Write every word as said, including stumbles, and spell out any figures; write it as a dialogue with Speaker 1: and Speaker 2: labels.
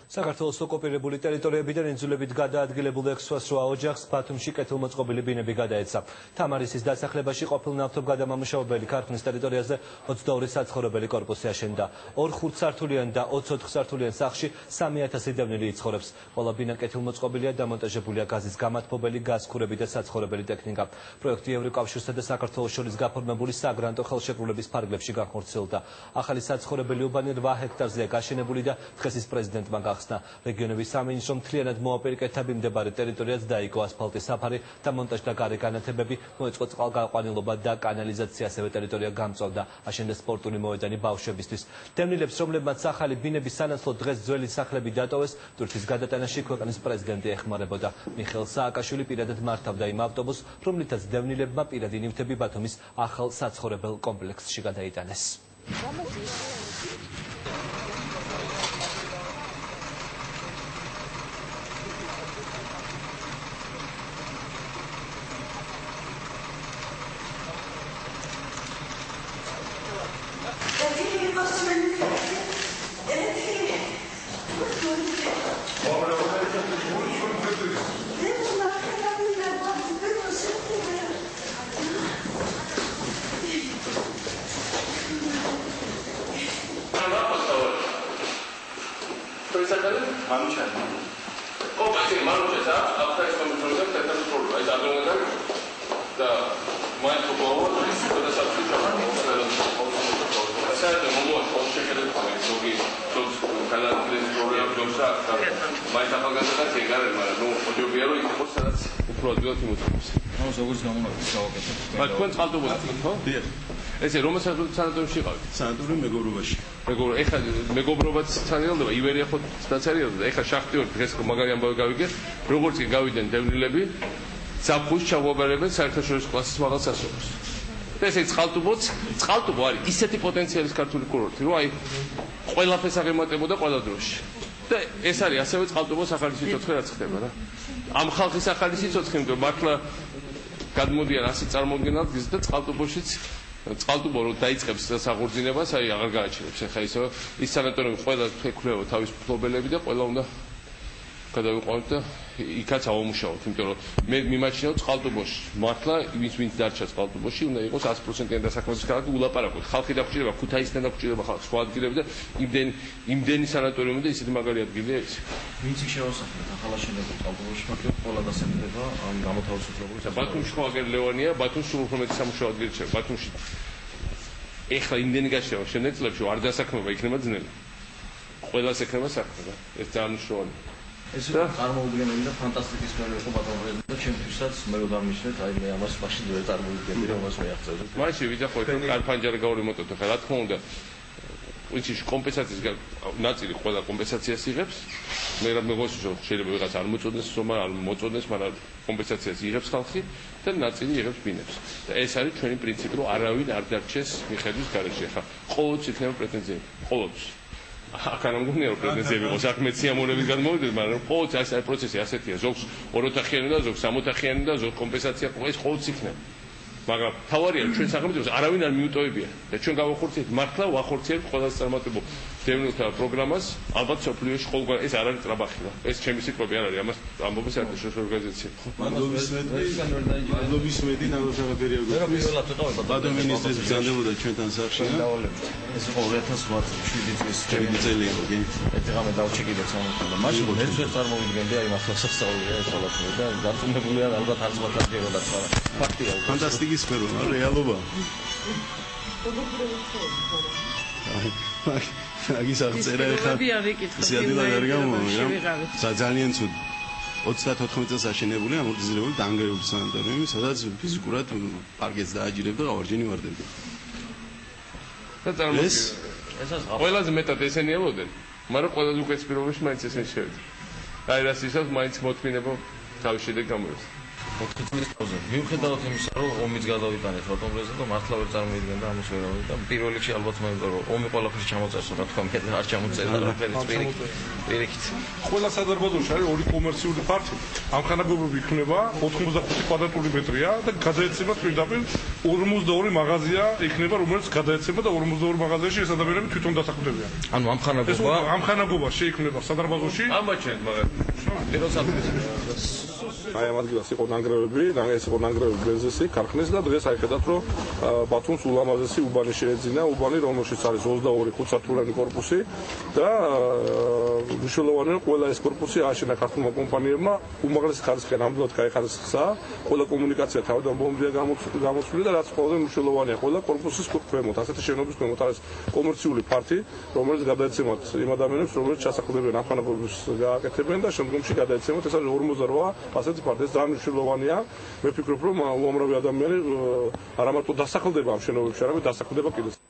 Speaker 1: საქართველოს ოკუპირებული ტერიტორიებიდან ინძულებით გადაადგილებული ექვსი ოჯახს ბათუმში კეთილმოწყობილი ბინები გადაეცა. თამარისის დასახლებაში ყოფილ ნავთობგადამამუშავებელი ქარხნის ტერიტორიაზე ოცდაორი საცხოვრებელი კორპუსი აშენდა. ორ ხუთსართულიან და ოცოთხსართულიან სახლში სამი ათასი დევნილი იცხოვრებს. ყველა ბინა კეთილმოწყობილია, დამონტაჟებულია გაზის გამათბობელი, გაზქურები და საცხოვრებელი ტექნიკა. პროექტი ევროკავშირსა და საქართველოს შორის გაფორმებული საგრანტო ხელშეკრულების ფარგლებში განხორციელდა. ახალი საცხოვრებელი უბანი რვა ჰექტარზეა გაშენებული და დღეს პრეზიდენტმა გახსნა. რეგიონების სამინისტრომ მთლიანად მოაპირკეთა მიმდებარე ტერიტორიას დაიგო ასფალტის საფარი და მონტაჟდა გარე განათებები, მოეწყო წყალგაყვანილობა და კანალიზაცია, ასევე ტერიტორია გამწვავდა, აშენდა სპორტული მოედანი ბავშვებისთვის. დევნილებს, რომლებმაც ახალი ბინების სანაცვლოდ დღეს ძველი სახლები დატოვეს, ტვირთის გადატანაში ქვეყნის პრეზიდენტი ეხმარებოდა. მიხეილ სააკაშვილი პირადად მართავდა იმ ავტობუსს, რომლითაც დევნილებმა პირადი ნივთები ბათუმის ახალ საცხოვრებელ კომპლექსში გადაიტანეს.
Speaker 2: ესე რომ სანატორიში იყავით?
Speaker 3: სანატორი მეგობრობაში.
Speaker 2: მეგობრო, ეხლა მეგობრობაც სანელდება, ივერია ხო დაცარიელდა, ეხლა შახტიორ დღეს მაგარი ამბავი გავიგე, როგორც კი გავიდნენ დევნილები, საფუს ჩაგვაბარებენ საერთაშორისო კლასის მაღალ სასწავლოს. და ესე წყალტუბოც, წყალტუბო არის ისეთი პოტენციალის ქართული კურორტი, რომ აი ყველაფერს აღემატებოდა ყველა დროში. და ეს არის ასევე წყალტუბოს ახალი სიცოცხლე რაც ხდება რა. ამ ხალხის ახალი სიცოცხლე, იმიტომ მართლა გადმოდიან ასი წარმოუდგენელ გზით და წყალტუბოშიც წყალტუბო რომ დაიწყებს საღორძინებას, აი აღარ გააჩერებს. ეხლა ისო ის სანატორიუმი ყველა ექვეყნებოდა თავის მფლობელები და ყველა უნდა გადავიყვანოთ და იქაც ავამუშავოთ, იმიტომ რომ მე მიმაჩნიავ წყალტუბოში მართლა ვინც ვინც დარჩა წყალტუბოში უნდა იყოს ათი პროცენტიანი დასაქმების ქალაქი ულაპარაკოთ. ხალხი დაგჭირდება, ქუთაისიდან დაგჭირდება ხალხი, სხვა ადგილები და იმდენი იმდენი სანატორიუმი და ისეთი მაგარი ადგილია ეს.
Speaker 4: ვინც შევასახოთ ახალ აშენებულ წყალტუბოში, მაგრამ ყველა დასაქმება ამ გამოთავისუფლებული.
Speaker 2: ბათუმში ხო აგერ ლევანია, ბათუმში უფრო მეტი სამუშაო ადგილი რჩება. ბათუმში ეხლა იმდენი გაშევა შემდეგ წლებში არ დასაქმება იქნება ძნელი. ყველას ექნება საქმე და ეს ძალიან მნიშვნელოვანია.
Speaker 4: ეს წარმოუდგენელი და ფანტასტიკური სფერო იყო ბატონო და ჩემთვისაც მე რომ დამიშნეთ, აი მე ამას მაშინ ვერ წარმოვიდგენდი რომ ამას მეახცევდი.
Speaker 2: მაშინ ვიძახოთ რომ კარფანჯარი გავრემონტოთ, ხა რა თქმა უნდა ვინც კომპენსაციის ნაწილი ყველა კომპენსაციას იღებს. მე რა მეგონს რომ შეიძლება ვიღაც არ მოწოდნეს, რომ არ მოწოდნეს, მაგრამ კომპენსაციას იღებს ხალხი და ნაწილი იღებს ბინებს. და ეს არის ჩვენი პრინციპი, რომ არავინ არ დარჩეს მიხედვის გარეშე. ხა ყოველთვის იქნება პრეტენზიები, ყოველთვის. აქ არ მგონია რომ პრეზიდენტები იყოს, აქ მეც სიამოვნებით გადმოვიდნენ, მაგრამ ყოველთვის ეს პროცესი ასეთია, ზოგს ოროთახიანი და ზოგს სამოთახიანი და ზოგს კომპენსაცია ეს ყოველთვის იქნება. მაგრამ თავარია ჩვენ სახელმწიფოს არავინ არ მიუტოვებია და ჩვენ გავახორციელებთ მართლა ვახორციელებთ ყველას წარმატებულ დევნილთა პროგრამას, ალბათ სოფლიოში ყოველგვარ ეს არ არის ტრაბახი რა. ეს ჩემი სიტყვები არ არის, ამას ამბობს საერთაშორისო ორგანიზაცია.
Speaker 3: მადლობის მეტი ნამოშრომებელი იყო. ბატონ მინისტრის ბრძანდებოდა ჩვენთან სახში.
Speaker 4: ეს იყო ორი ათას შვიდი წლის
Speaker 3: წელი იყო, კი.
Speaker 4: ეთღამე დავჩეკიდეთ სამოქალაქო. მაშინ მეც ვერ წარმოვიდგენდი აი მართლა სასწაულია ეს ყველაფერი და დარწმუნებული არ ალბათ არც მათგიეროდაც, მაგრამ ფაქტია.
Speaker 3: ფანტასტიკური სფერო, რეალობა. აგის აღწერა ეხლა ზიადილად არ გამოვა, ძალიან ცუდი. ოცდათოთხმეტ წელს აშენებული, ამორტიზირებული დაანგრეული სანატორიუმი, სადაც ფიზიკურად პარკეთს დააჯირებდა, გავარჯენი ვარდებდა.
Speaker 2: და წარმოიდგინეთ, ესაც ყველაზე მეტად ესენი ელოდნენ, მაგრამ ყველაზე უკეთ პირობებში მაინც ესენი შევიდა. აი რას ისევ მაინც მოთმინება თავის შედეგ გამოიცა.
Speaker 4: ოთხი წლის პაუზა. მიუხედავად იმისა, რომ ომიც გადავიტანეთ ბატონ პრეზიდენტო, მართლა ვერ წარმოიდგენდა ამის ვერავინ და პირველ რიგში ალბათ მე ვიტყვი, რომ ომი ყველაფერს ჩამოწერს, რა თქმა უნდა, არ ჩამოწერდა არაფერს პირიქით.
Speaker 5: ყველა სადარბაზოში არის ორი კომერციული პარტი. ამხანაგობები იქნება ოთხმოცდახუთი კვადრატული მეტრია და გადაეცემა პირდაპირ ორმოცდაორი მაღაზია იქნება, რომელიც გადაეცემა და ორმოცდაორი მაღაზიაში ეს ადამიანები თვითონ დასაქმდებიან.
Speaker 4: ანუ ამხანაგობა
Speaker 5: ამხანაგობაში იქნება სადარბაზოში.
Speaker 2: ამბაჩენ მაგრამ
Speaker 5: აი ამ ადგილას იყო ნანგრევები, ეს იყო ნანგრევები ბენზესი, ქარხნის და დღეს აი ხედავთ, რომ ბათუმს ულამაზესი უბანი შეეძინა, უბანი რომელშიც არის ოცდაორი ხუთსართულიანი корпуსი და მნიშვნელოვანია რომ ყველა ეს корпуსი ააშენა ქართულმა კომპანიებმა, უმაღლესი ხარისხი, ნამდვილად კაი ხარისხია, ყველა კომუნიკაცია თავიდან ბომბია გამოცვლილი და რაც ყველაზე მნიშვნელოვანია, ყველა корпуსის ქვემოთ, ასეთი შენობის ქვემოთ არის კომერციული ფარტი, რომელიც გადაეცემათ იმ ადამიანებს, რომლებიც ჩასახლდებიან ამხანაგობებს გააკეთებენ და შემდგომში გადაეცემათ, ეს არის ორმოცდარვა ასეთი ფარტი, ეს ძალიან მნიშვნელოვანია. მე ვფიქრობ, რომ უამრავი ადამიანი არა მარტო დასახლდება ამ შენობებში, არამედ დასახლდება კიდეც.